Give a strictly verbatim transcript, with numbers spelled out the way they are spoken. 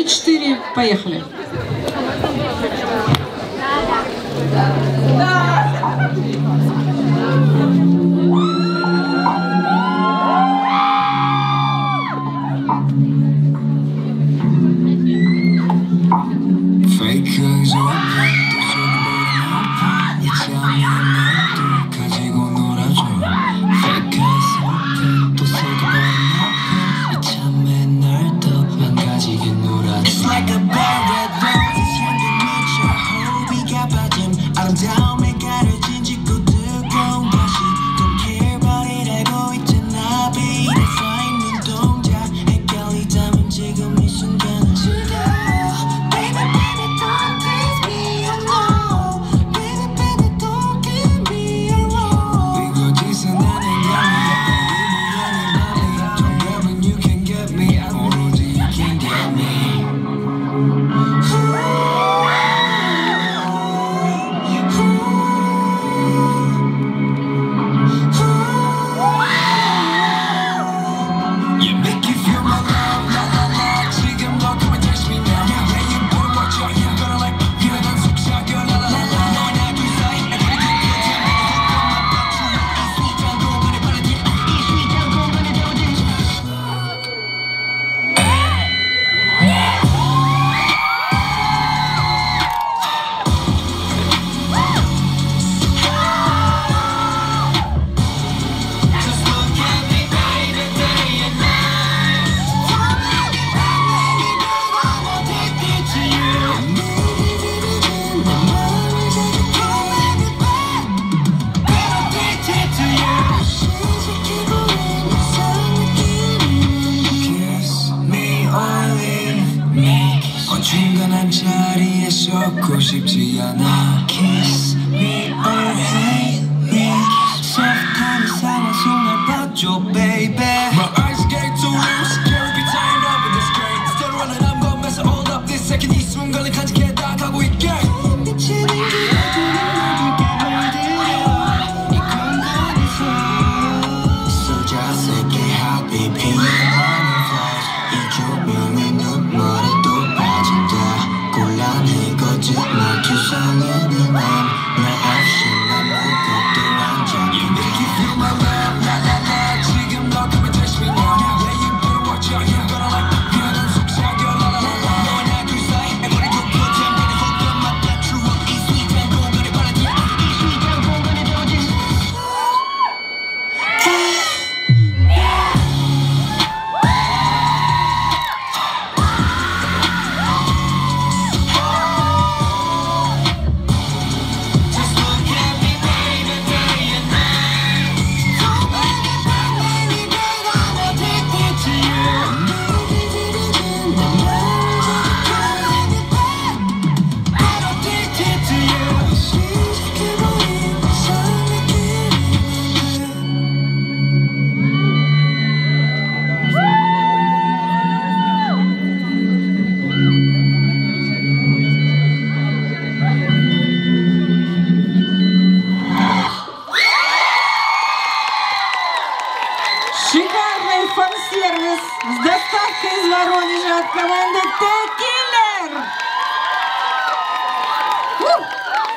четыре, поехали. 중간한 자리에 썩고 싶지 않아. Kiss me or hate me. 소프트한 이상한 손을 봐줘 baby. My eyes get too loose. Can't be tied up with this game. Still running I'm gonna mess it all up. This second 이 순간을 간직해 다 가고 있게. 미치는 기억들을 모두게 물들여 이 공간에서. So just take it happy 피어나는 flash. 이 조명의 눈물에 거짓말 투성이는 맘 너 없이 난 무것도 안 잡혀. You make it feel my love 라라라 지금 너 coming touch me now. Yeah you better watch out you're gonna like me. 피어난 속삭여 라라라라 너와 둘 사이 애거리 돋고 잠깐의 호흡 맞다 추억 이 스윗한 공간에 바라디야 이 스윗한 공간에 더워진 Шикарный фан-сервис с доставкой из Воронежа от команды тэ